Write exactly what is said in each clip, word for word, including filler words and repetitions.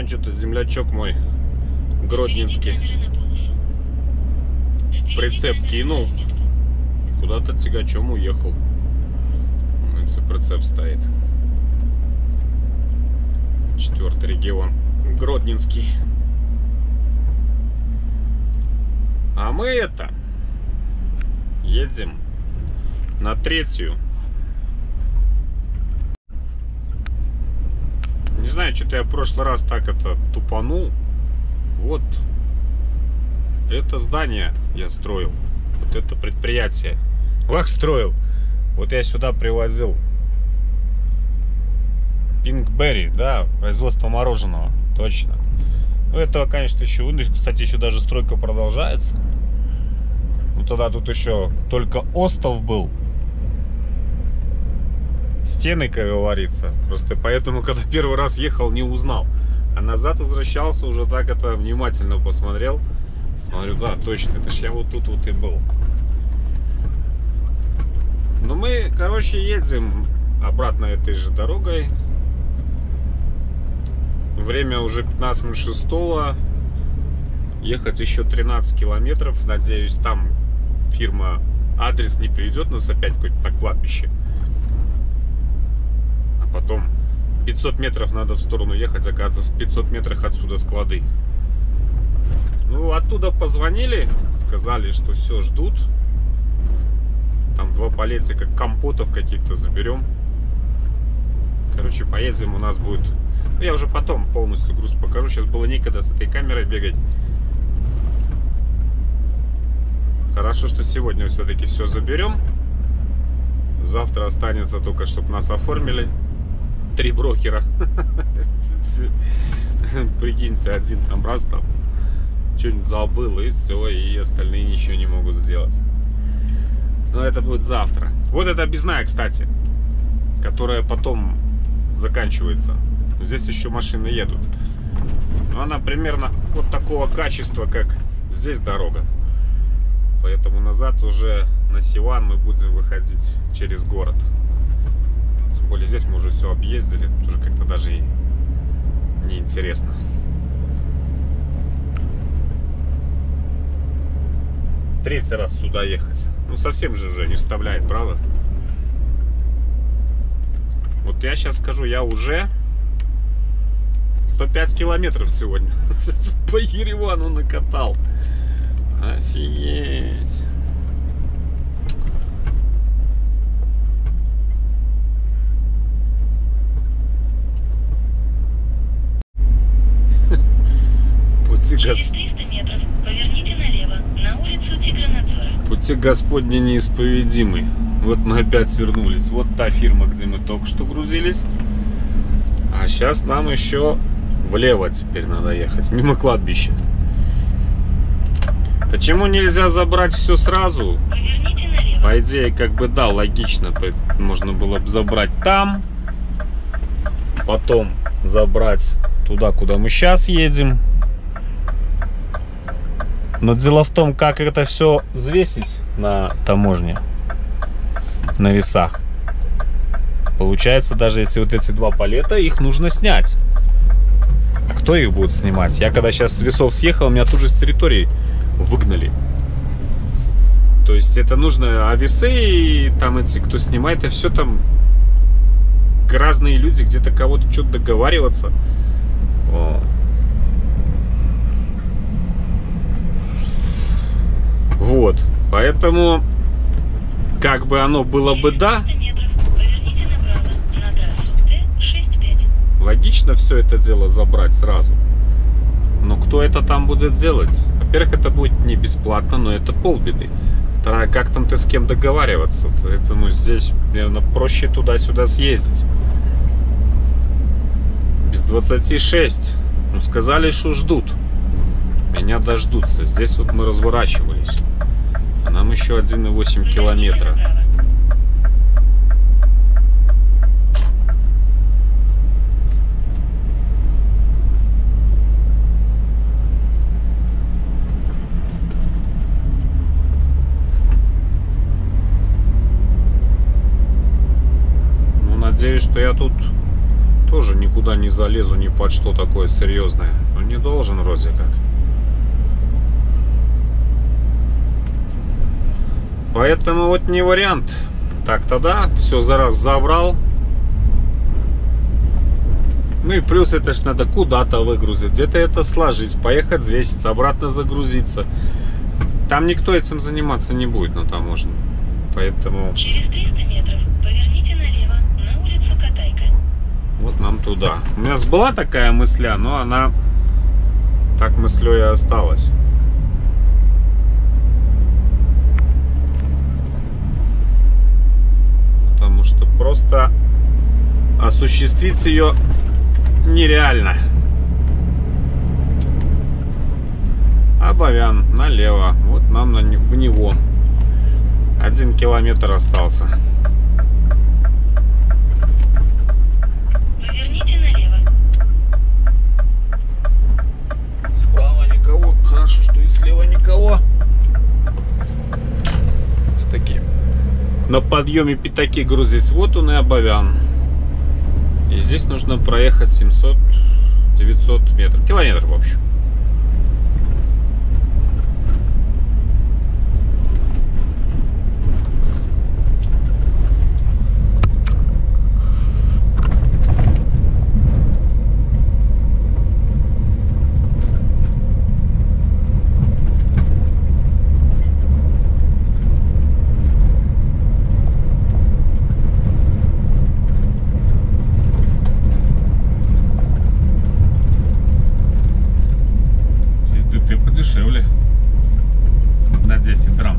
знаю, что-то землячок мой гродненский прицеп кинул. Куда-то тягачом уехал. Прицеп стоит. Четвертый регион. Гродненский. А мы это едем на третью. Не знаю, что-то я в прошлый раз так это тупанул. Вот это здание я строил. Вот это предприятие. Вах, строил. Вот я сюда привозил Пинкберри, да, производство мороженого. Точно. Ну, этого, конечно, еще... Кстати, еще даже стройка продолжается. Ну, тогда тут еще только остов был. Стены, как говорится. Просто поэтому, когда первый раз ехал, не узнал. А назад возвращался, уже так это внимательно посмотрел. Смотрю, да, точно, это ж я вот тут вот и был. Ну, мы, короче, едем обратно этой же дорогой. Время уже пятнадцать минут шестого. Ехать еще тринадцать километров. Надеюсь, там фирма адрес не приведет нас опять какое-то на кладбище. А потом пятьсот метров надо в сторону ехать. Оказывается, в пятьсот метрах отсюда склады. Ну, оттуда позвонили. Сказали, что все, ждут. Там два палетика компотов каких-то заберем. Короче, поедем, у нас будет... Я уже потом полностью груз покажу. Сейчас было некогда с этой камерой бегать. Хорошо, что сегодня все-таки все заберем. Завтра останется только, чтобы нас оформили. Три брокера. Прикиньте, один там раз там что-нибудь забыл, и все, и остальные ничего не могут сделать. Но это будет завтра. Вот это объездная, кстати, которая потом заканчивается. Здесь еще машины едут. Но она примерно вот такого качества, как здесь дорога. Поэтому назад уже на Сиван мы будем выходить через город. Тем более здесь мы уже все объездили. Тут уже как-то даже и неинтересно. Третий раз сюда ехать. Ну, совсем же уже не вставляет, правда? Вот я сейчас скажу, я уже сто пять километров сегодня по Еревану накатал. Офигеть. Через триста метров поверните налево, на улицу Тигранадзора. Пути Господни неисповедимы. Вот мы опять вернулись. Вот та фирма, где мы только что грузились. А сейчас нам еще влево теперь надо ехать, мимо кладбища. Почему нельзя забрать все сразу? Поверните налево. По идее, как бы да, логично. Можно было бы забрать там, потом забрать туда, куда мы сейчас едем. Но дело в том, как это все взвесить на таможне, на весах. Получается, даже если вот эти два палета, их нужно снять. А кто их будет снимать? Я когда сейчас с весов съехал, меня тут же с территории выгнали. То есть это нужно, а весы и там эти, кто снимает, это все там разные люди, где-то кого-то что-то договариваться. О. Вот, поэтому как бы оно было бы да. Метров, поверните направо на трассу Т шестьдесят пять. Логично все это дело забрать сразу. Но кто это там будет делать? Во-первых, это будет не бесплатно, но это полбеды. Второе, как там ты с кем договариваться? Поэтому здесь, наверное, проще туда-сюда съездить. Без двадцати шесть. Ну, сказали, что ждут. Меня дождутся. Здесь вот мы разворачивались. А нам еще один и восемь километра. Ну, надеюсь, что я тут тоже никуда не залезу, ни под что такое серьезное. Ну, не должен вроде как. Поэтому вот не вариант. Так-то да, все за раз забрал. Ну и плюс это ж надо куда-то выгрузить, где-то это сложить, поехать взвеситься, обратно загрузиться. Там никто этим заниматься не будет на таможне. Поэтому... Через триста метров поверните налево на улицу Катайка. Вот нам туда. У меня была такая мысля, но она так мыслью и осталась. Потому что просто осуществить ее нереально. Абовян налево. Вот нам на, в него. Один километр остался. Поверните налево. Справа никого. Хорошо, что и слева никого. Все-таки на подъеме пятаки грузить. Вот он и Абовян. И здесь нужно проехать семьсот-девятьсот метров. Километр, в общем. Подешевле на десять драм.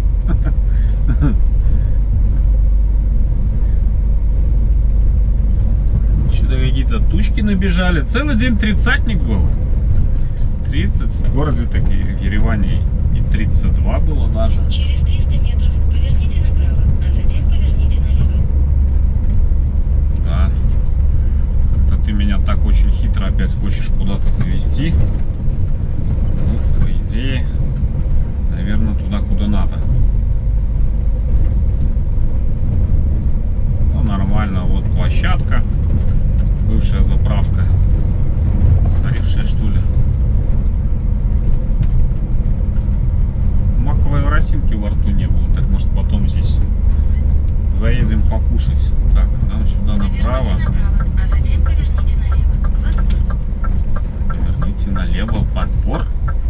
Что-то какие-то тучки набежали. Целый день тридцатник был. тридцать. В городе так и в Ереване и тридцать два было даже. Через триста метров поверните направо, а затем поверните налево. Да. Как-то ты меня так очень хитро опять хочешь куда-то свести. Ну, по идее, наверное, туда, куда надо. Ну, нормально. Вот площадка. Бывшая заправка. Сгоревшая, что ли. Маковой росинки во рту не было. Так, может, потом здесь заедем покушать. Так, нам сюда направо. Поверните направо, а затем поверните налево. В отбор. Поверните налево в отбор.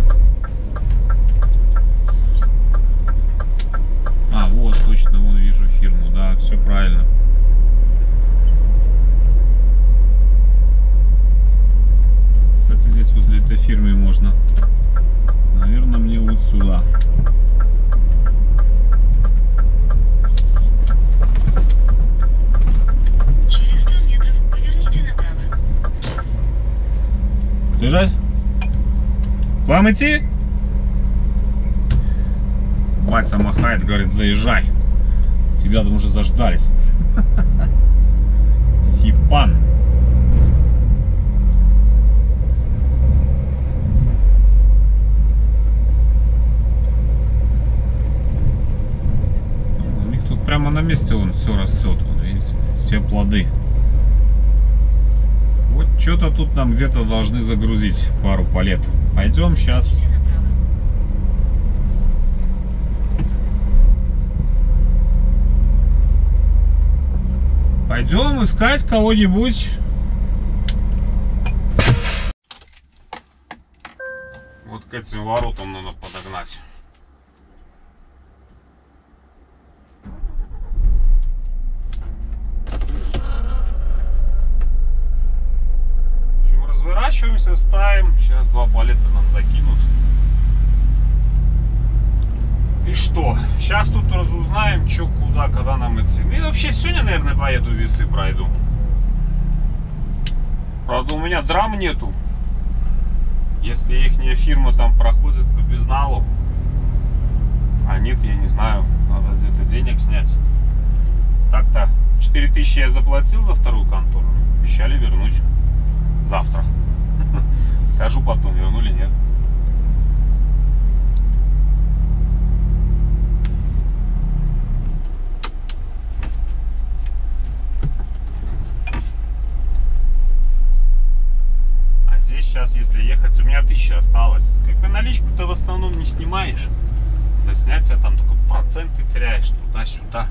А, вот, точно, вон вижу фирму. Да, все правильно. Кстати, здесь возле этой фирмы можно, наверное, мне вот сюда. Через сто метров поверните направо. Лежать? К вам идти? Батя махает, говорит, заезжай. Тебя там уже заждались. Сипан. У них тут прямо на месте он все растет. Вот, видите, все плоды. Вот что-то тут нам где-то должны загрузить пару палет. Пойдем сейчас. Пойдем искать кого-нибудь. Вот к этим воротам надо подогнать. В общем, разворачиваемся, ставим. Сейчас два палета нам закинут. И что? Сейчас тут разузнаем, что, куда, когда нам идти. И вообще сегодня, наверное, поеду весы пройду. Правда, у меня драм нету. Если ихняя фирма там проходит по безналу. А нет, я не знаю. Надо где-то денег снять. Так-то четыре тысячи я заплатил за вторую контору. Обещали вернуть завтра. Скажу потом, вернули, нет. наличие осталось. Как бы наличку ты в основном не снимаешь. За снятие там только проценты теряешь туда-сюда.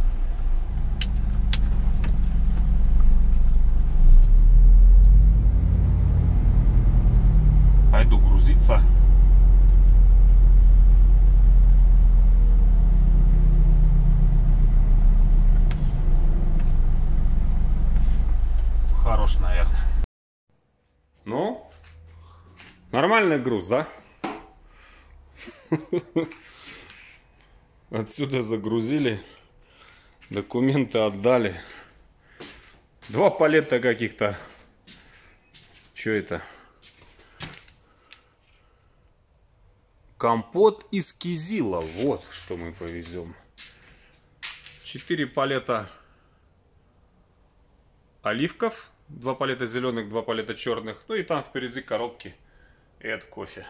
Пойду грузиться. Хорош, наверное. Ну, нормальный груз, да? Отсюда загрузили, документы отдали. Два палета каких-то. Что это? Компот из кизила. Вот что мы повезем. Четыре палета оливков. Два палета зеленых, два палета черных. Ну и там впереди коробки. И от кофе.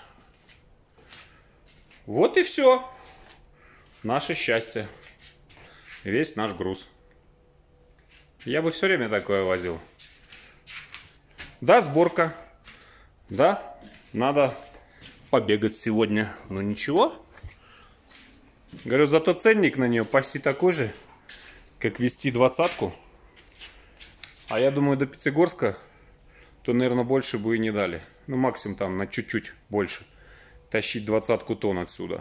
Вот и все. Наше счастье. Весь наш груз. Я бы все время такое возил. Да, сборка. Да, надо побегать сегодня. Но ничего. Говорю, зато ценник на нее почти такой же, как вести двадцатку. А я думаю, до Пятигорска, то, наверное, больше бы и не дали. Ну, максимум там на чуть-чуть больше. Тащить двадцатку тонн отсюда.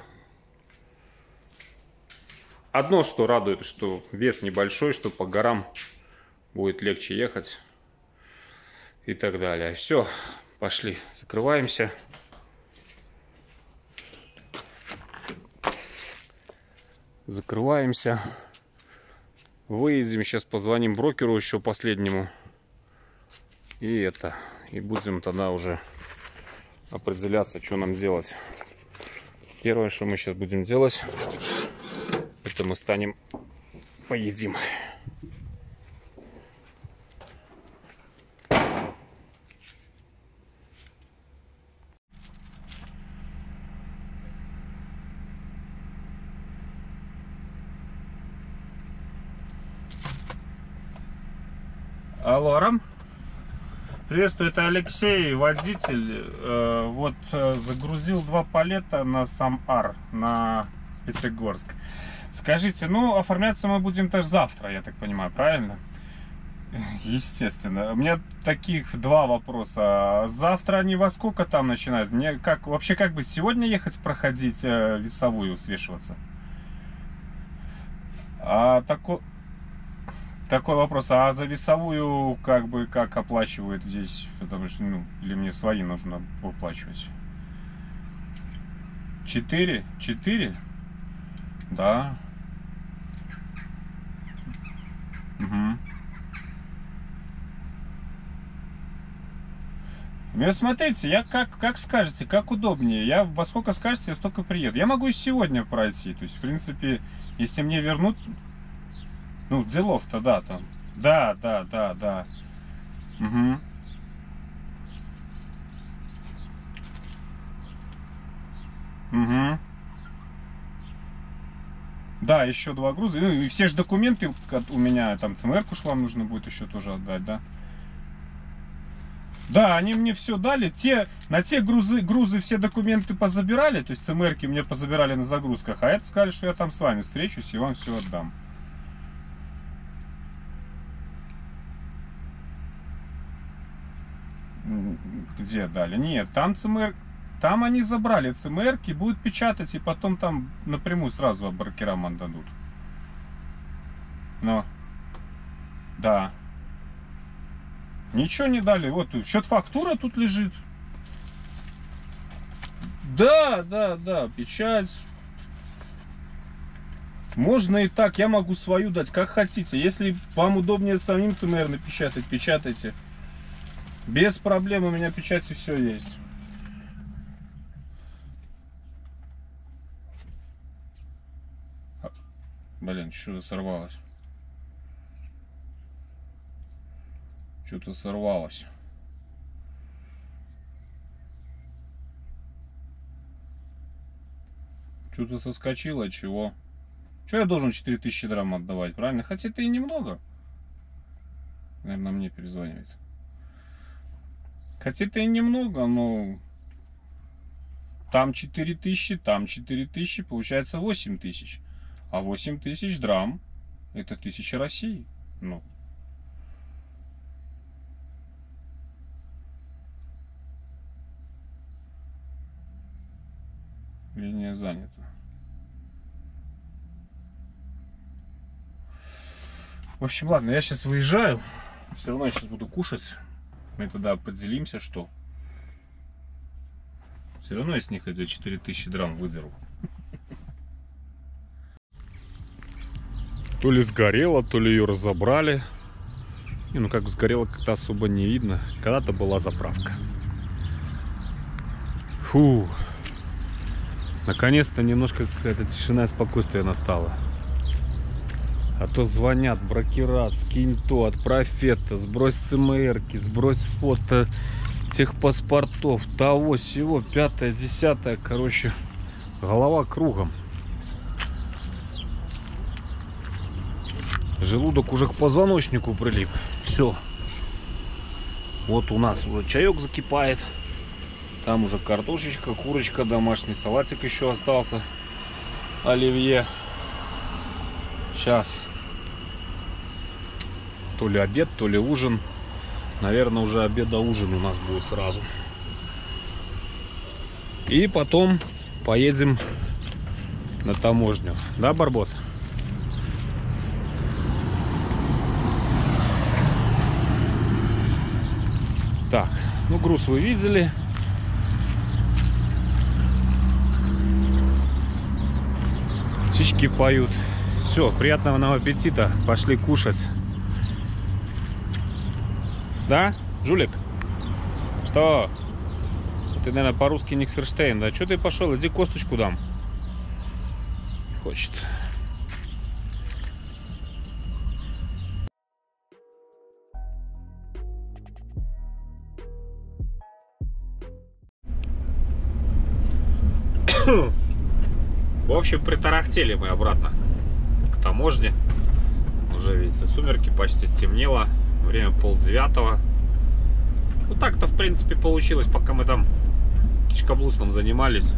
Одно, что радует, что вес небольшой, что по горам будет легче ехать. И так далее. Все, пошли, закрываемся. Закрываемся. Выедем, сейчас позвоним брокеру еще последнему. И это. И будем тогда уже определяться, что нам делать. Первое, что мы сейчас будем делать, это мы станем поедим. Алло, Арам? Приветствую, это Алексей, водитель. Э, вот э, загрузил два палета на Сам-Ар, на Пятигорск. Скажите, ну оформляться мы будем тоже завтра, я так понимаю, правильно? Естественно. У меня таких два вопроса. Завтра они во сколько там начинают? Мне как вообще как быть? Сегодня ехать проходить э, весовую, свешиваться? А такой... Такой вопрос, а за весовую как бы как оплачивают здесь? Потому что, ну, или мне свои нужно выплачивать? Четыре? Четыре? Да. Угу. Ну, смотрите, я как, как скажете, как удобнее. Я во сколько скажете, я столько приеду. Я могу и сегодня пройти. То есть, в принципе, если мне вернут... Ну, делов-то, да, там. Да, да, да, да. Угу. Угу. Да, еще два груза. Ну, и все же документы у меня, там, ЦМР-ку ж вам нужно будет еще тоже отдать, да? Да, они мне все дали. Те, на те грузы, грузы все документы позабирали, то есть ЦМР-ки мне позабирали на загрузках, а это сказали, что я там с вами встречусь и вам все отдам. Где дали? Нет, там ЦМР... Там они забрали ЦМРки, будут печатать, и потом там напрямую сразу брокерам отдадут. Но... Да. Ничего не дали. Вот счет-фактура тут лежит. Да, да, да, печать. Можно и так, я могу свою дать, как хотите. Если вам удобнее самим ЦМР напечатать, печатайте. Без проблем, у меня печати все есть. Блин, что-то сорвалось. Что-то сорвалось. Что-то соскочило, чего? Что я должен четыре тысячи драм отдавать, правильно? Хотя это и немного. Наверное, мне перезванивает. Хотя это и немного, но там четыре тысячи, там четыре тысячи, получается восемь тысяч. А восемь тысяч драм — это тысяча России. Ну. Линия занята. В общем, ладно, я сейчас выезжаю. Все равно я сейчас буду кушать. Мы тогда поделимся, что все равно я с них эти четыре тысячи драм выдеру. То ли сгорело, то ли ее разобрали. И, ну как бы сгорело, как-то особо не видно. Когда-то была заправка. Фу. Наконец-то немножко какая-то тишина и спокойствие настало. А то звонят, брокерат, скинь то, отправь это, сбрось ЦМРки, сбрось фото техпаспортов, того, сего, пятое, десятое, короче, голова кругом. Желудок уже к позвоночнику прилип. Все. Вот у нас уже чаек закипает. Там уже картошечка, курочка, домашний салатик еще остался. Оливье. Сейчас. То ли обед, то ли ужин. Наверное, уже обед-ужин у нас будет сразу. И потом поедем на таможню. Да, Барбос? Так, ну груз вы видели. Птички поют. Все, приятного нам аппетита. Пошли кушать. Да, Жулик? Что? Ты, наверное, по-русски Никсферштейн, да? Че ты пошел? Иди косточку дам. Не хочет. В общем, притарахтели мы обратно к таможне. Уже, видите, сумерки, почти стемнело. Время полдевятого. Ну так-то, в принципе, получилось, пока мы там кичкоблустом занимались.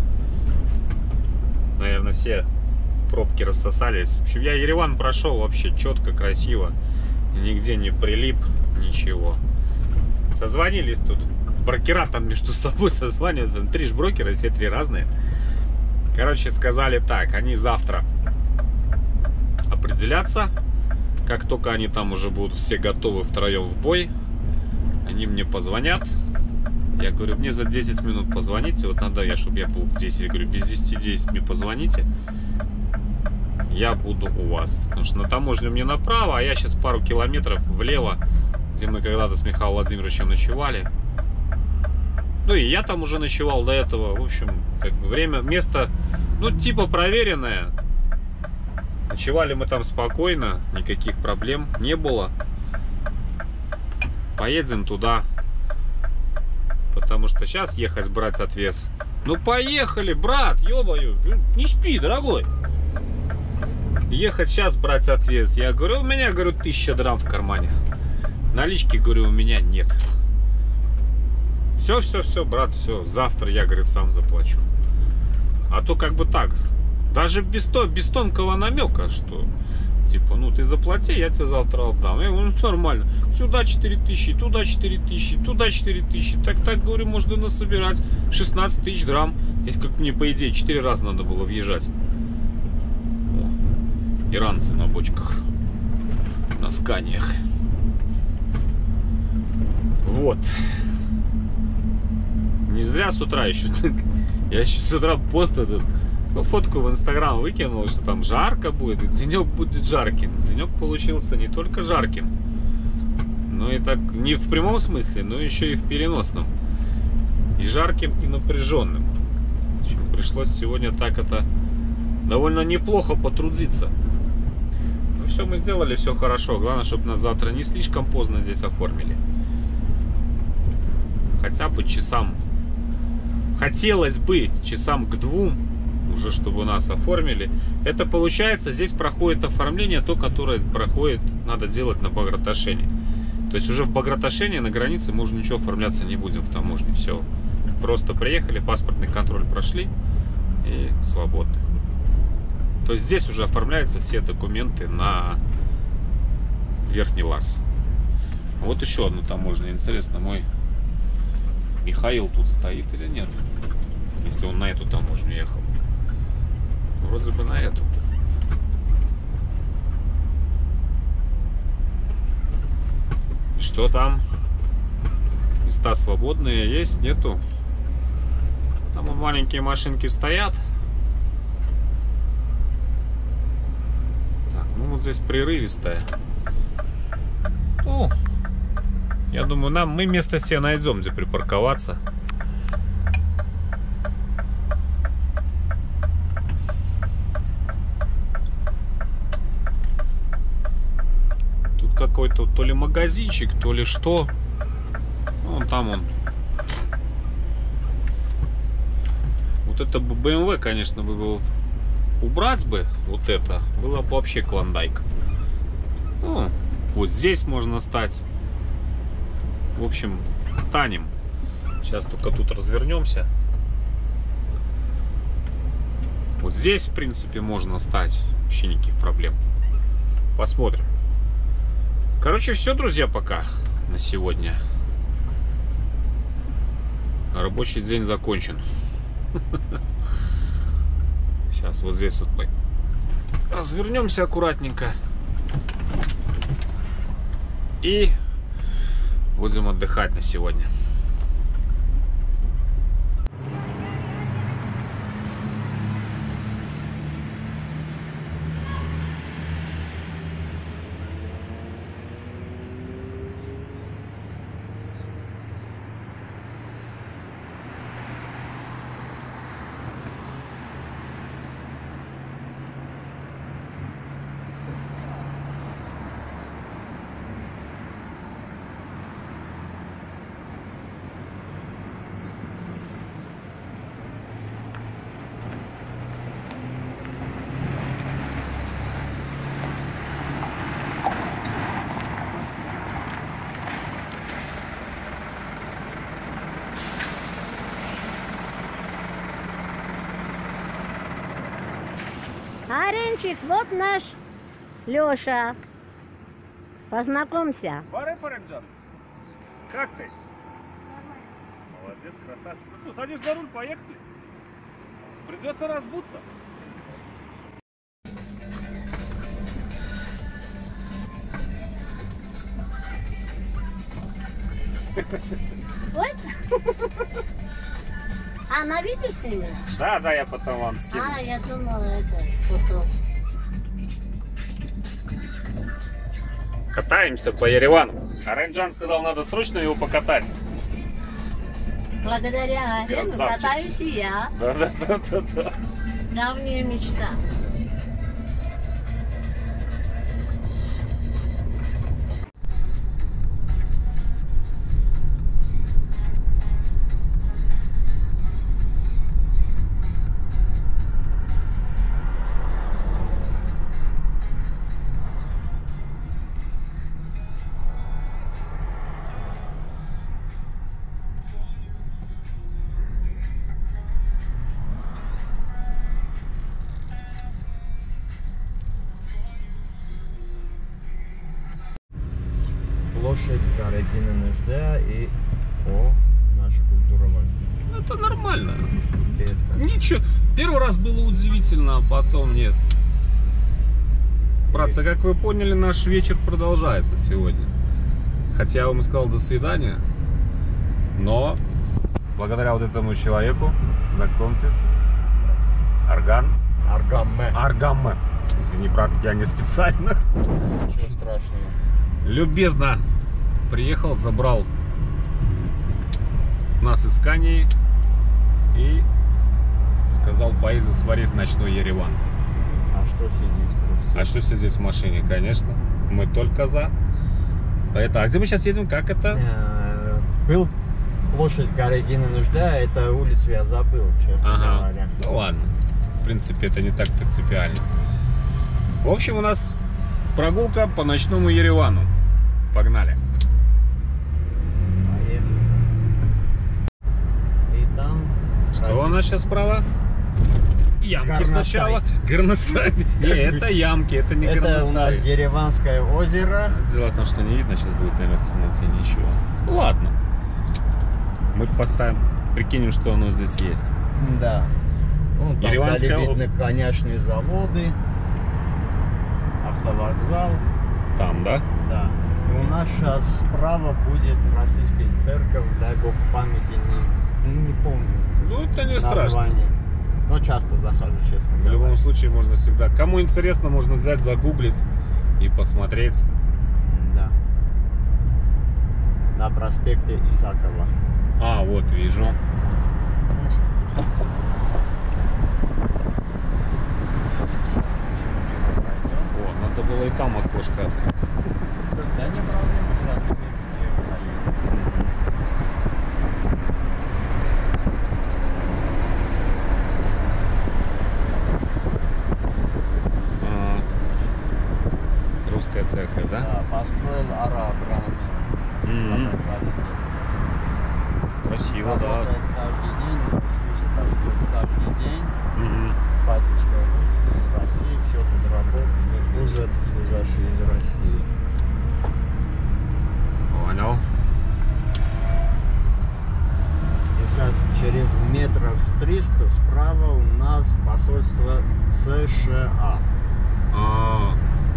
Наверное, все пробки рассосались. В общем, я Ереван прошел вообще четко, красиво. Нигде не прилип, ничего. Созвонились тут. Брокера там между собой созваниваются. Три ж брокера, все три разные. Короче, сказали так, они завтра определятся. Как только они там уже будут все готовы втроем в бой, они мне позвонят. Я говорю, мне за десять минут позвоните. Вот надо я, чтобы я был в десять. Я говорю, без десяти десять мне позвоните. Я буду у вас. Потому что на таможню мне направо, а я сейчас пару километров влево, где мы когда-то с Михаилом Владимировичем ночевали. Ну и я там уже ночевал до этого. В общем, как бы время, место, ну типа проверенное. Ночевали мы там спокойно, никаких проблем не было. Поедем туда. Потому что сейчас ехать брать отвес. Ну поехали, брат, ё-моё, не спи, дорогой. Ехать сейчас брать отвес. Я говорю, у меня, говорю, тысяча драм в кармане. Налички, говорю, у меня нет. Все, все, все, брат, все. Завтра я, говорит, сам заплачу. А то как бы так. Даже без, то, без тонкого намека, что типа, ну ты заплати, я тебе завтра отдам. Я говорю, ну нормально. Сюда четыре тысячи, туда четыре тысячи, туда четыре тысячи. Так, так, говорю, можно насобирать шестнадцать тысяч драм. Если как мне, по идее, четыре раза надо было въезжать. О, иранцы на бочках. На сканиях. Вот. Не зря с утра еще. Я еще с утра пост этот, ну, фотку в Инстаграм выкинул, что там жарко будет, и денек будет жарким. Денек получился не только жарким, но и так не в прямом смысле, но еще и в переносном. И жарким, и напряженным. В общем, пришлось сегодня так это довольно неплохо потрудиться. Ну все мы сделали, все хорошо. Главное, чтобы нас завтра не слишком поздно здесь оформили. Хотя бы часам. Хотелось бы часам к двум уже, чтобы нас оформили. Это получается, здесь проходит оформление, то, которое проходит, надо делать на Баграташене. То есть уже в Баграташене на границе мы уже ничего оформляться не будем в таможне. Все. Просто приехали, паспортный контроль прошли и свободны. То есть здесь уже оформляются все документы на Верхний Ларс. Вот еще одну таможню. Интересно, мой Михаил тут стоит или нет? Если он на эту таможню ехал. Вроде бы на эту. Что там? Места свободные есть, нету? Там вон маленькие машинки стоят. Так, ну вот здесь прерывистая. Ну, я думаю, нам мы место себе найдем, где припарковаться. Тут какой-то то ли магазинчик, то ли что. Вон там он. Вот это бы бэ эм вэ, конечно, бы был убрать бы вот это. Было бы вообще клондайк. Ну, вот здесь можно стать. В общем, станем. Сейчас только тут развернемся. Вот здесь, в принципе, можно стать. Вообще никаких проблем. Посмотрим. Короче, все, друзья, пока на сегодня. Рабочий день закончен. Сейчас вот здесь вот мы развернемся аккуратненько. И будем отдыхать на сегодня. Аренчик, вот наш Леша. Познакомься. Баре, Фаренджан, как ты? Молодец, красавчик. Ну что, садишь за руль, поехали. Придется разбуться. Вот. А, на видео снимешь? Да, да, я потом вам скину. А, я думала, это фото. Катаемся по Еревану. Аренджан сказал, надо срочно его покатать. Благодаря Арену катаюсь и я. Да, да, да, да, да. Давняя мечта. Площадь Карагина Нужда и о, наша культура важна. Это нормально. Ничего. Первый раз было удивительно, а потом нет. Братцы, как вы поняли, наш вечер продолжается сегодня. Хотя я вам сказал до свидания. Но благодаря вот этому человеку, знакомьтесь, Арган. Аргамме. Аргамме. Извини, брат, я не специально. Ничего страшного. Любезно приехал, забрал нас из Кании и сказал, поеду смотреть ночной Ереван. А что сидеть просто? А что сидеть в машине? Конечно, мы только за. Это, а где мы сейчас едем? Как это? Э, Был площадь Карагина Нужда, это улицу я забыл, честно Ага. говоря. Ну ладно. В принципе, это не так принципиально. В общем, у нас прогулка по ночному Еревану. Погнали. Поехали. Что у нас сейчас справа? Ямки Горностай. сначала. Горностай. Не, это ямки, это не Это у нас горностай. Ереванское озеро. Дело в том, что не видно, сейчас будет, наверное, в темноте ничего. Ну, ладно. Мы поставим, прикинем, что оно здесь есть. Да. Ну, там Ереванское вдали о- видны конечные заводы, автовокзал. Там, да? Да. И у нас сейчас справа будет российская церковь, дай бог памяти, не, ну, не помню Ну, это не страшно. название. Но часто захожу, честно В говоря. любом случае можно всегда. Кому интересно, можно взять, загуглить и посмотреть. Да. На проспекте Исакова. А, вот вижу. О, надо было и там окошко открыть. Да не проблема, сейчас не проедем. А, русская церковь, да? Да, построил араб Мгм. рано. Красиво, да. Работает каждый день, служит каждый- каждый день. Мгм. Батюшка русский из России, все тут работает, служат служащие из России. Понял. И сейчас через метров триста справа у нас посольство США. А,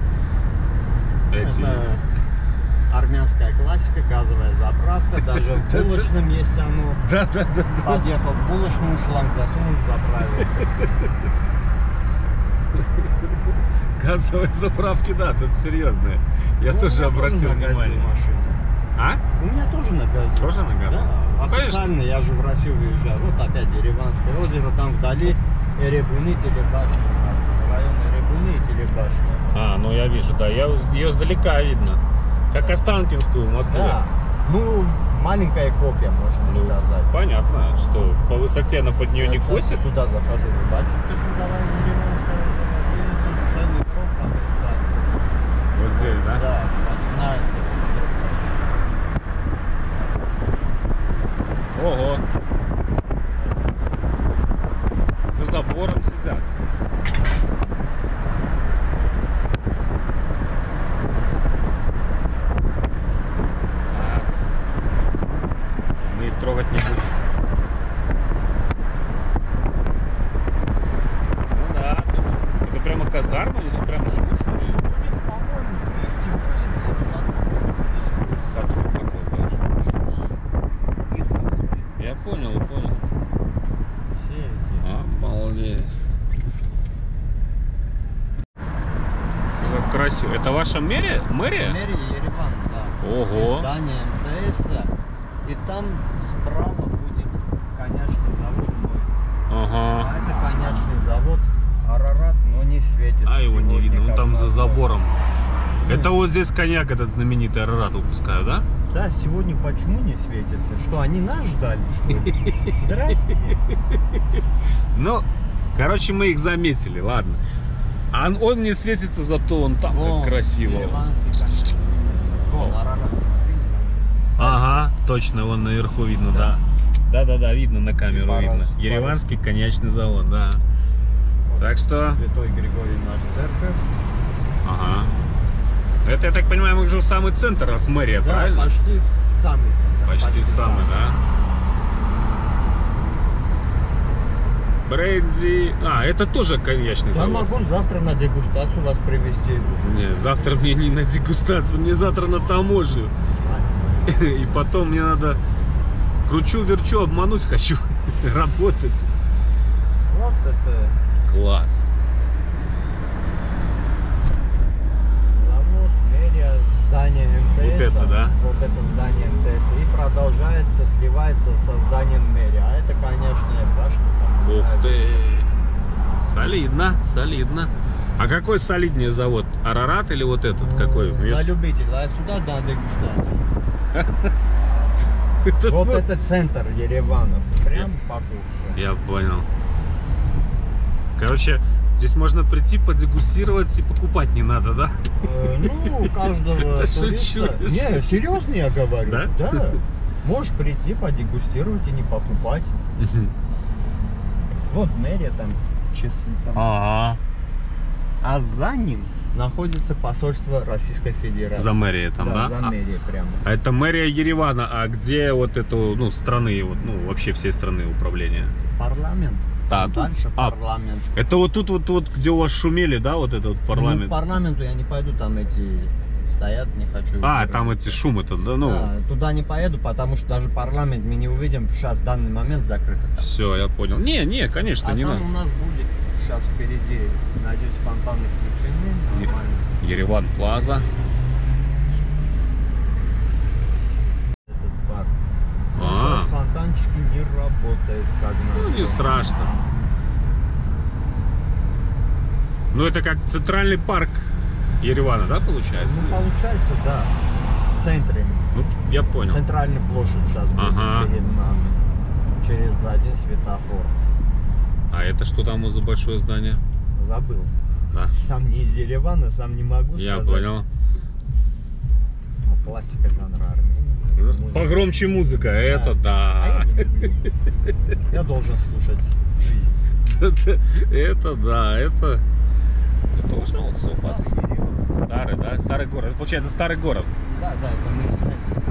эти. Это армянская классика, газовая заправка, даже в булочном есть оно. Да, да, да, да. Подъехал к булочному, шланг засунул, заправился. Газовые заправки, да, тут серьезные. Я Ну, тоже у меня обратил на газе внимание. машина. А? У меня тоже на газе. Тоже на газе? Да, Конечно. официально я же в Россию выезжаю. Вот опять Ереванское озеро, там вдали Эребуны телебашня у нас. Район Эребуны и телебашня. А, ну я вижу, да, я, ее сдалека видно. Как Останкинскую в Москве. Да. Ну, маленькая копия, можно Ну, сказать. понятно, что по высоте она под нее не Я часто косит. сюда захожу, вы бачите, что давай в Ереванское озеро. И тут целый круг там открывается. Вот здесь, да? Да, начинается. Ого. За забором сидят. А, мы их трогать не будем. Ну да. Это прямо казарма или тут прямо живут, что ли? У них, по-моему, двести восемьдесят сотрудников. Сотрудников даже. Их, в принципе, Я понял, понял. все эти. Обалдеть. Ну, как красиво. Это ваша мэрия? Мэрия? Мэрия Ереван, да. Ого. И здание МТС. И там справа будет коньячный завод мой. Ага. А это коньячный завод Арарат, но не светится. А его не сегодня, видно, он как там за назло. забором. Это вот здесь коньяк этот знаменитый Арарат выпускают, да? Да, сегодня почему не светится? Что, они нас ждали, что ли? Здрасте. Ну, короче, мы их заметили, ладно. А он, он не светится, зато он там Вон, как красиво. Ереванский коньячный. Вон, Арарат, смотри. Ага, точно, вон наверху видно, да. Да-да-да, видно на камеру, Парус, видно. парус. Ереванский коньячный завод, да. Вот. Так что... Святой Григорий наш церковь. Ага. Это, я так понимаю, мы уже самый центр, раз мэрия, Да, правильно? почти в самый центр. Почти самый, да? Бренди... А, это тоже коньячный Я завод. могу завтра на дегустацию вас привезти. Не, завтра мне не на дегустацию, мне завтра на таможню. И потом мне надо... Кручу-верчу, обмануть хочу. Работать. Вот это Класс. завод, мэрия, здание МТС. Вот это, да? Вот это здание МТС. И продолжается, сливается со зданием мэрии. А это, конечно, башня. Там, Ух а, ты. Солидно, солидно. А какой солиднее завод? Арарат или вот этот? ну, Какой? На Мне- любителя. А сюда, да, дегустацию. Этот Вот вот- это центр Еревана. Прям по курсу. Я понял. Короче, здесь можно прийти, подегустировать и покупать не надо, да? Э, Ну, у каждого Да туриста... шучу. Не, серьезно я говорю. Да? Да. Можешь прийти, подегустировать и не покупать. Вот мэрия, там часы. Там. Ага. А за ним находится посольство Российской Федерации. За мэрией там, да? Да, за мэрией прямо. А это мэрия Еревана, а где вот эту, ну, страны, вот, ну, вообще всей страны управления? Парламент. Да, Там тут- дальше а, парламент. Это вот тут вот, вот, где у вас шумели, да, вот этот вот Ну, к парламент? парламенту я не пойду, там эти стоят, не хочу. А, их там выражать. эти шумы-то, да, ну, Да, туда не поеду, потому что даже парламент мы не увидим, сейчас в данный момент закрыто. там. все, я понял. Не, не, конечно, А не там надо. у нас будет сейчас впереди, надеюсь, фонтаны включены. Е- Нормально. Ереван Плаза. Этот парк. Но А. Сейчас фонтанчики не работают, как Ну, надо. не страшно. Ну, это как центральный парк Еревана, да, получается? Ну, получается, да. В центре. Ну, я понял. Центральная площадь сейчас будет Ага. перед нами. Через один светофор. А это что там за большое здание? Забыл. Да, Сам не из Еревана, сам не могу я сказать. понял. Ну, классика жанра Армении. Музыка. Погромче музыка, это А да. я не люблю. Я должен слушать жизнь. Это, это да, это... Это уже вот Софа. Старый, да? Старый город. Это, получается, старый город. Да, да, это мы в центре.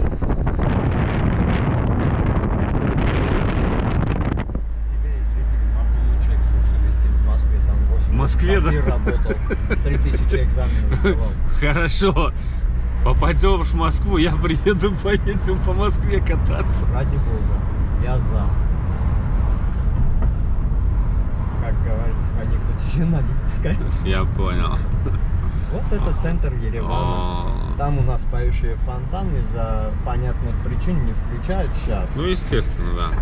Тебе, зрители, могу лучше экскурсию вести в Москве. Там восемь В Москве, да? лет работал, три тысячи экзаменов сдавал. Хорошо. Попадем в Москву, я приеду, поедем по Москве кататься. Ради бога, я за. Как говорится в анекдоте, жена не пускай. Я понял. Вот это центр Еревана. О, Там у нас поющие фонтаны из-за понятных причин не включают сейчас. Ну, естественно, да.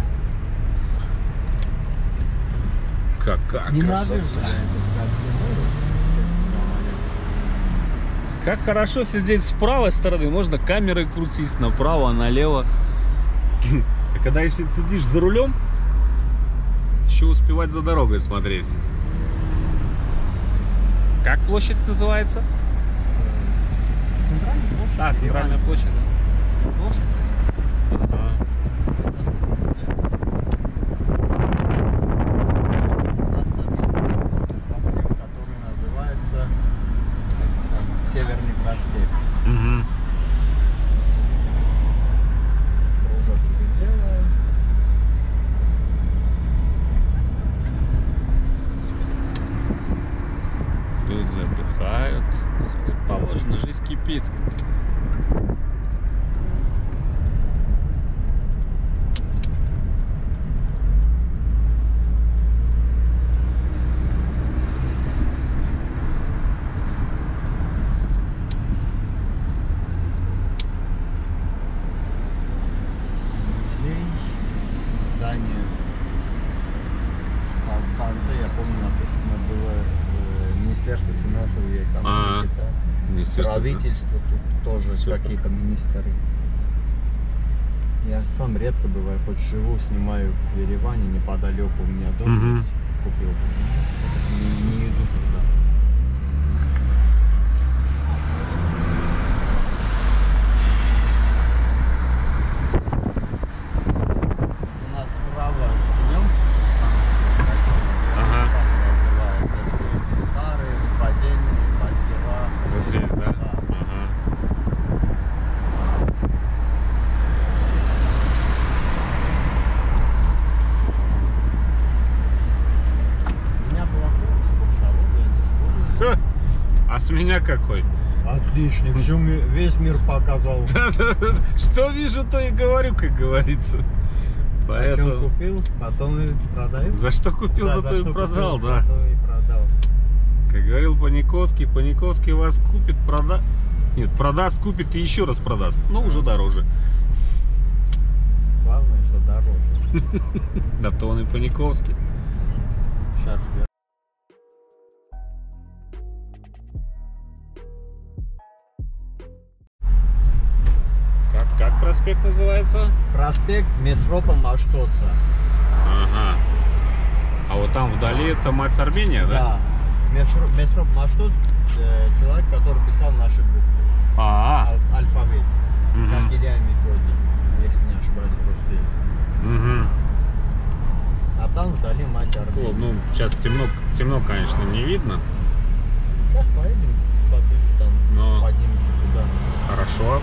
Какая не красота. надо же, как зимой, честно говоря. Как хорошо сидеть с правой стороны. Можно камерой крутить направо, налево. А когда если сидишь за рулем, еще успевать за дорогой смотреть. Как площадь называется? Центральная площадь. А, центральная Еревана. площадь. Площадь. Ага. У нас там есть проспект, который называется это самое, Северный проспект. Мгм. Кружочек делаем. Люди отдыхают. Всё как положено, жизнь кипит. Музей, здание. Там в конце, я помню, написано было э, Министерство финансов и А, экономики. да. Министерство. Правительство тут тоже Супер. какие-то министры. Я сам редко бываю, хоть живу, снимаю в Ереване, неподалеку у меня дом Мгм. есть. Купил. Не, не иду сюда. У нас справа днем, Ага. называется, все эти старые, поддельные мастера. Вот здесь, да? Да. Ага. С меня плохой экскурсовод, я не спорю. Ха! А с меня какой? Отлично, всю, ми- весь мир показал. Что вижу, то и говорю, как говорится. О чем Поэтому... купил, потом и продаю. За что купил, Да, зато за и что продал, купил, да. потом и продал. Как говорил Паниковский, Паниковский вас купит, продаст. Нет, продаст, купит и еще раз продаст. Но уже дороже. Главное, что дороже. Да то он и Паниковский. Сейчас вверх. Как, как проспект называется? Проспект Месропа Маштоца. Ага. А вот там вдали это мать Армения, да? Да. Месроп, Месроп Маштоц, э, человек, который писал наши буквы. А, Аль- алфавит. Мгм. Как Илья и Мефодий, если не ошибаюсь, русский. угу. А там вдали мать Армении. О, ну, сейчас темно, темно, конечно, не видно. Сейчас поедем, поближе там, Но- поднимемся туда. Хорошо.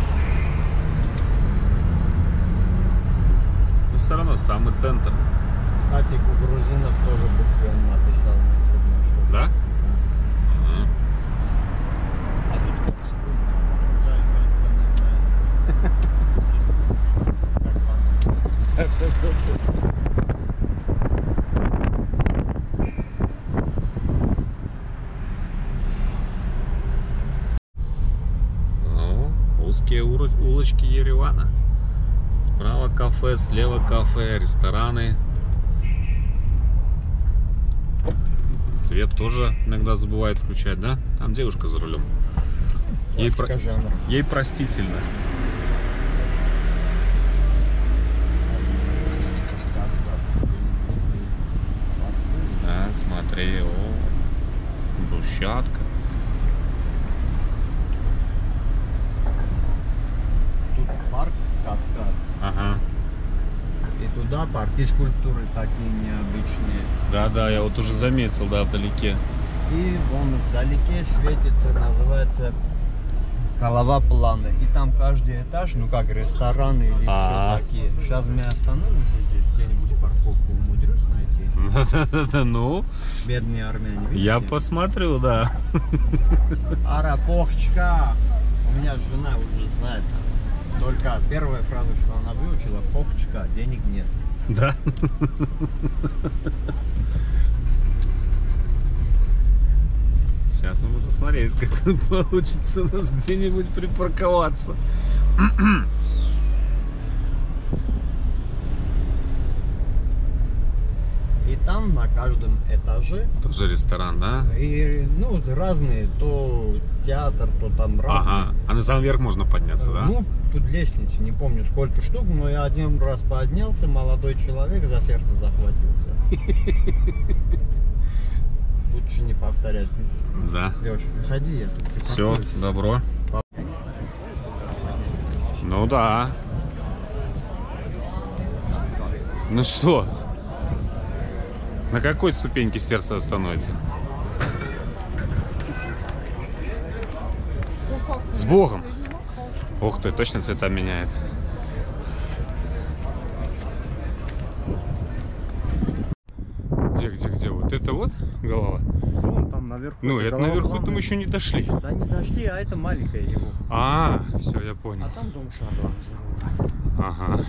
Но все равно самый центр. Кстати, у грузинов тоже буквы он написал на судно, что. Да? Ага. А тут как спрыгнул. Жаль, жаль, кто не знает. Ну, узкие уро- улочки Еревана. Справа кафе, слева кафе, рестораны. Свет тоже иногда забывает включать, да? Там девушка за рулем. Ей, про- Классика жанра. Ей простительно. Да, смотри, о, брусчатка. Тут парк Каскад. Ага. И туда парки скульптуры такие необычные. Да-да, я вот уже заметил, да, вдалеке. И вон вдалеке светится, называется голова планы. И там каждый этаж, ну как рестораны или А. все такие. Сейчас мы остановимся здесь, где-нибудь парковку умудрюсь найти. Ну, Бедные армяне, видите? я посмотрю, да. Арапохчка. У меня жена уже знает. Только первая фраза, что она выучила, похчка, денег нет. Да. Сейчас мы будем смотреть, как получится у нас где-нибудь припарковаться. И там на каждом этаже Тоже ресторан, да? и, ну, разные, то театр, то там разные. Ага. А на самый верх можно подняться, да? Ну, тут лестницы, не помню сколько штук, но я один раз поднялся, молодой человек за сердце захватился. Лучше не повторять. Да. Леш, выходи, если ты Все, покоишься. добро. Ну да. Ну что? На какой ступеньке сердце остановится? С Богом! Ух ты, точно цвета меняет. Где, где, где? Вот это вот голова? Вон там наверху. Ну, это голова наверху плана. мы еще не дошли. Да не дошли, а это маленькая его. А, все, я понял. А там дом Шарлан. Ага.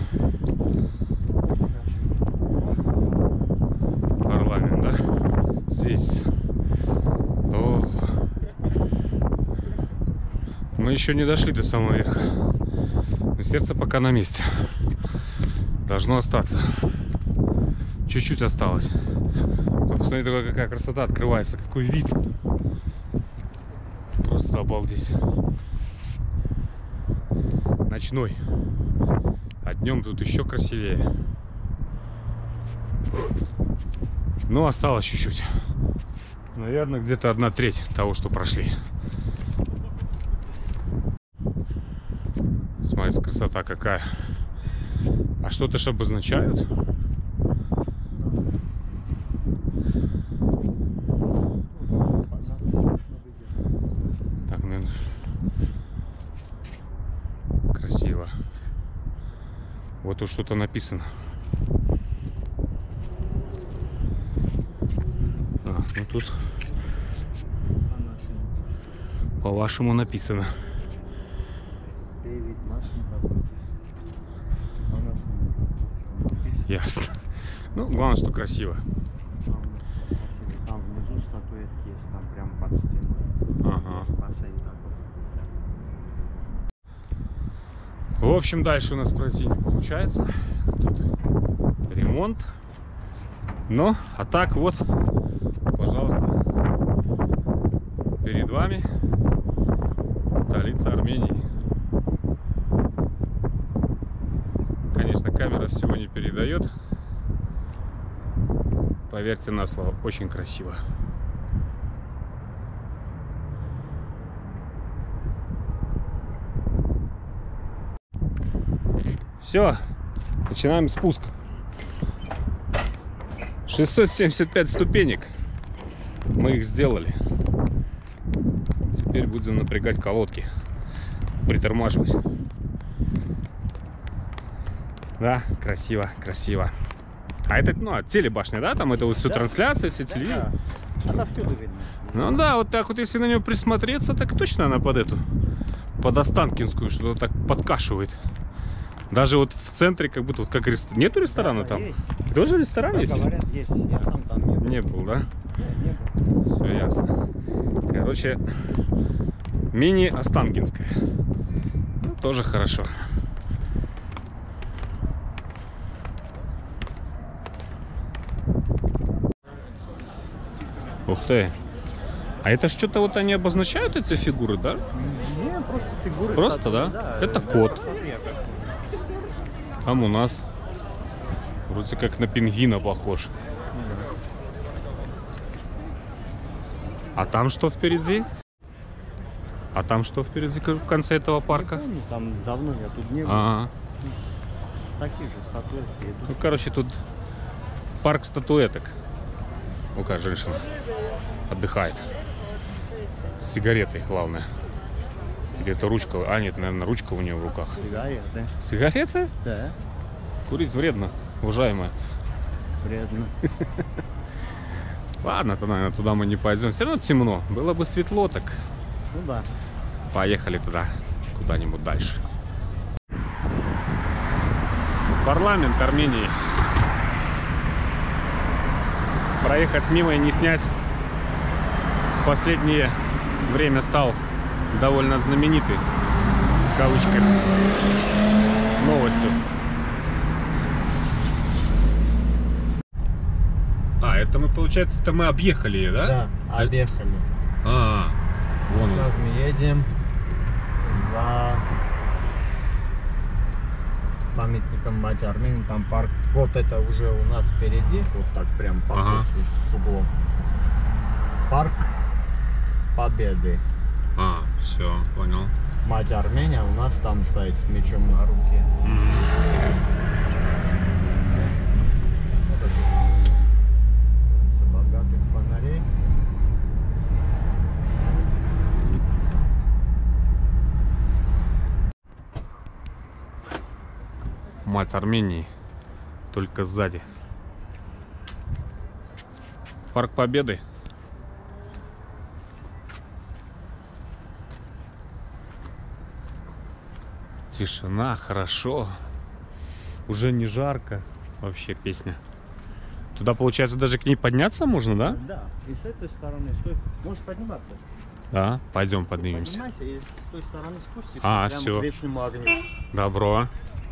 Парламент, да? Светится. О. Мы еще не дошли до самого верха. Но сердце пока на месте. Должно остаться. Чуть-чуть осталось. Вы посмотрите, какая красота открывается. Какой вид. Просто обалдеть. Ночной. А днем тут еще красивее. Ну, осталось чуть-чуть. Наверное, где-то одна треть того, что прошли. Смотрите, красота какая. А что-то ж обозначают? Так, наверное, красиво. Вот тут что-то написано. А, ну тут по-вашему написано. Ясно. Ну, главное, что красиво. Там внизу статуэтки есть, там прям под стеной. Ага. Бассейн такой. В общем, дальше у нас пройти не получается. Тут ремонт. Но, а так вот, пожалуйста, перед вами столица Армении. Конечно, камера всего не передает. Поверьте на слово, очень красиво. Все, начинаем спуск. шестьсот семьдесят пять ступенек. Мы их сделали. Теперь будем напрягать колодки. Притормаживать. Да, красиво, красиво. А это, ну, телебашня, да? Там это вот все, да, трансляция, все, да, телевидение. Да. Отовсюду видно. Ну да, вот так вот, если на нее присмотреться, так точно она под эту, под Останкинскую, что-то так подкашивает. Даже вот в центре, как будто, вот как ресторан. Нету ресторана, да, там? Есть. Тоже ресторан, да, есть? Говорят, есть. Я сам там не был. Не был, да? Не был. Все ясно. Короче, мини-Останкинская. Ну, тоже хорошо. Ух ты. А это что-то вот они обозначают, эти фигуры, да? Не, просто фигуры. Просто, статуи, да? да? Это да, кот. смотри, Там у нас вроде как на пингвина похож. А там что впереди? А там что впереди в конце этого парка? Не помню, там давно я тут не был. Ага. Такие же статуэтки. Ну, короче, тут парк статуэток. Ну-ка, женщина отдыхает. С сигаретой, главное. Или это ручка? А, нет, наверное, ручка у нее в руках. Сигареты. Сигареты? Да. Курить вредно, уважаемая. Вредно. Ладно, то, наверное, туда мы не пойдем. Все равно темно. Было бы светло, так Ну да. поехали туда, куда-нибудь дальше. Парламент Армении. Проехать мимо и не снять в последнее время стал довольно знаменитый, в кавычках, новостью. А, это мы, получается, это мы объехали ее, да? Да, объехали. А, вон Сейчас он. мы едем за памятником Мать Армении. Там парк. Вот это уже у нас впереди. Вот так прям по Ага. курсу с углом. Парк Победы. А, все, понял. Мать Армения у нас там стоит с мечом на руке. Улица богатых фонарей. Мать Армении, только сзади. Парк Победы. Тишина, хорошо. Уже не жарко. Вообще песня. Туда, получается, даже к ней подняться можно, да? Да. И с этой стороны, стой. Можешь подниматься. Да, пойдем поднимемся. Поднимайся и с той стороны спустишься. А, прямо всё. к вечному огню. Добро.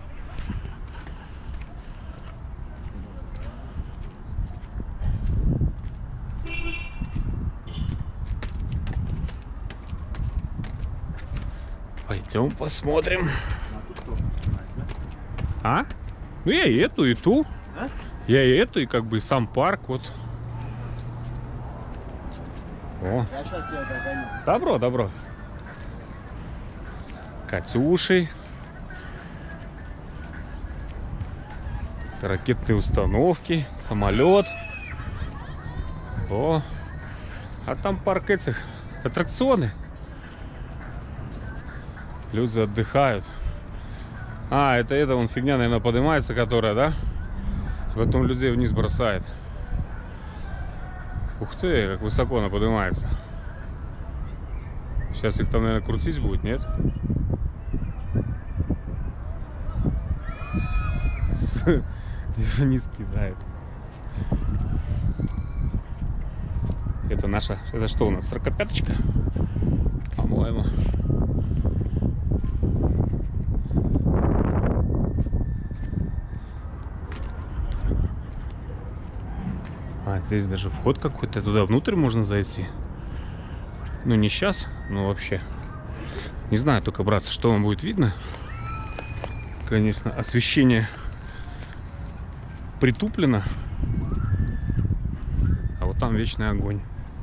Пойдем посмотрим. На ту сторону снимать, да? А? Ну я и эту, и ту. А? Я и эту, и как бы и сам парк. Вот. О. Я сейчас тебя догоню. Добро, добро. Катюши. Ракетные установки. Самолет. О. А там парк этих. Аттракционы. Люди отдыхают. А, это эта вон фигня, наверное, поднимается, которая, да? Потом людей вниз бросает. Ух ты, как высоко она поднимается. Сейчас их там, наверное, крутить будет, нет? Вниз кидает. Это наша, это что у нас, сорокопяточка? По-моему. А, здесь даже вход какой-то, туда внутрь можно зайти. Ну, не сейчас, но вообще. Не знаю, только, братцы, что вам будет видно. Конечно, освещение притуплено. А вот там вечный огонь.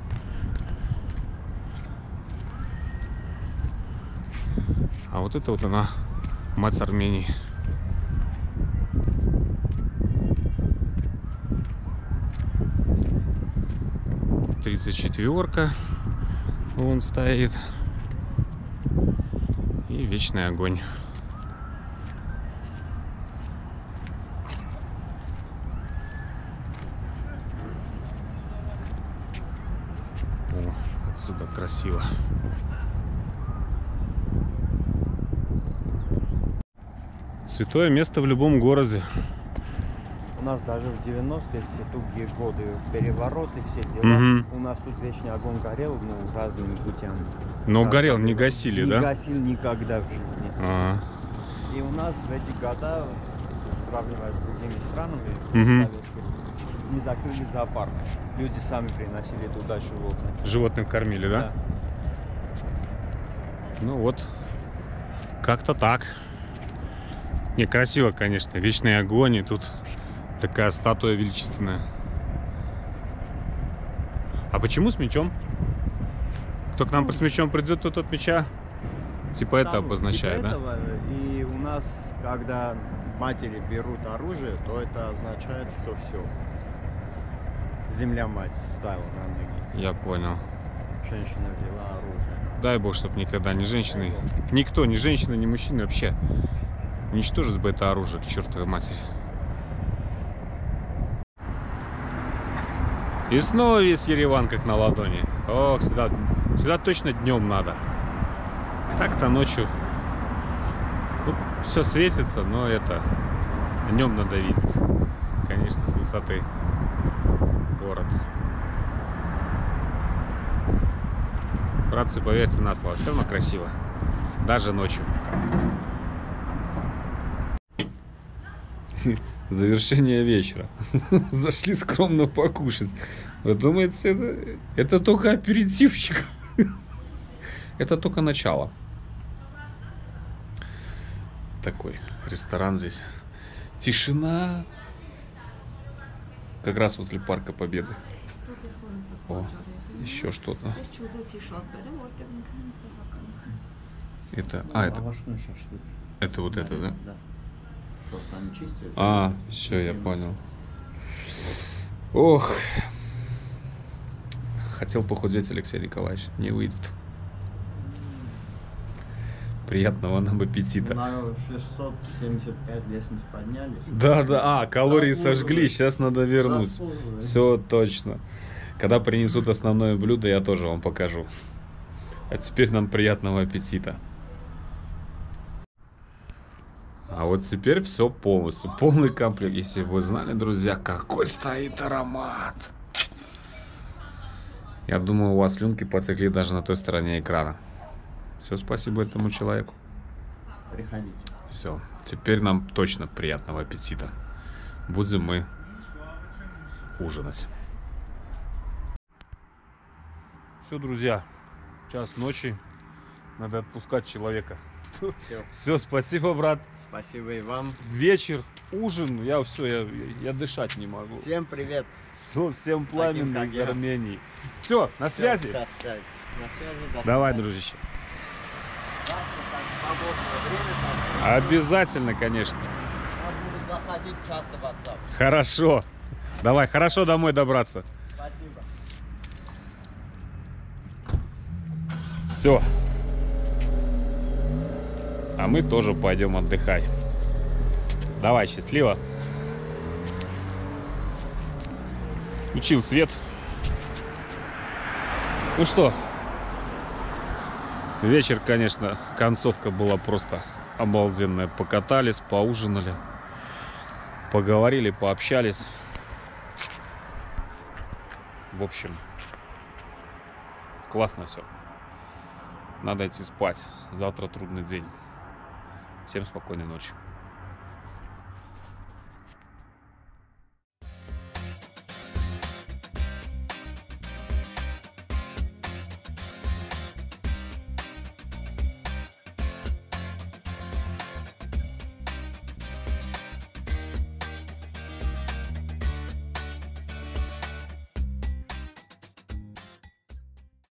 А вот это вот она, Мать Армении. тридцать четыре. Вон стоит. И вечный огонь. О, отсюда красиво. Святое место в любом городе. У нас даже в девяностые, в те тугие годы, перевороты, все дела. Угу. У нас тут вечный огонь горел, ну, разными путями. Но Как горел, бы не гасили, не да? Не гасил никогда в жизни. А, И у нас в эти года, сравнивая с другими странами Мгм. советскими, не закрыли зоопарк. Люди сами приносили туда животных. животных кормили, да? Ну вот, как-то так. Не, красиво, конечно. Вечный огонь, и тут такая статуя величественная. А почему с мечом? Кто к нам с мечом придет, тот от меча. Типа это Там, обозначает, типа да? этого, и у нас, когда матери берут оружие, то это означает, что все. Земля мать ставила на ноги. Я понял. Женщина взяла оружие. Дай бог, чтобы никогда ни женщины, никто, ни женщина, ни мужчина вообще уничтожит бы это оружие к чертовой матери. И снова весь Ереван как на ладони. Ох, сюда, сюда точно днем надо. Так-то ночью ну, все светится, но это днем надо видеть. Конечно, с высоты город. Братцы, поверьте на слово, все равно красиво. Даже ночью. Завершение вечера. Зашли скромно покушать. Вы думаете, это, это только аперитивчик? Это только начало. Такой ресторан здесь. Тишина. Как раз возле Парка Победы. О, еще что-то. Это, а, это, Овощной шашлык. это вот это, да? Да. Просто они чистят. А, все, я понял. Ох. Хотел похудеть, Алексей Николаевич. Не выйдет. Приятного нам аппетита. На шестьсот семьдесят пять лестниц поднялись. Да, да. А, калории Заслуживает. сожгли. Сейчас надо вернуть. Заслуживает. Все точно. Когда принесут основное блюдо, я тоже вам покажу. А теперь нам приятного аппетита. А вот теперь все полностью. Полный комплект. Если бы вы знали, друзья, какой стоит аромат. Я думаю, у вас слюнки потекли даже на той стороне экрана. Все, спасибо этому человеку. Приходите. Все, теперь нам точно приятного аппетита. Будем мы ужинать. Все, друзья, час ночи. Надо отпускать человека. Все. Все, спасибо, брат. Спасибо и вам. Вечер, ужин, я все, я, я дышать не могу. Всем привет. Все, всем пламенно как из я. Армении. Все, на связи. До связи. На связи. До Давай, свидания. дружище. Завтра так свободное время, так Обязательно, конечно. я буду заходить часто в WhatsApp. Хорошо. Давай, хорошо домой добраться. Спасибо. Все. А мы тоже пойдем отдыхать. Давай, счастливо. Включил свет. Ну что, вечер, конечно, концовка была просто обалденная. Покатались, поужинали, поговорили, пообщались. В общем, классно все. Надо идти спать. Завтра трудный день. Всем спокойной ночи.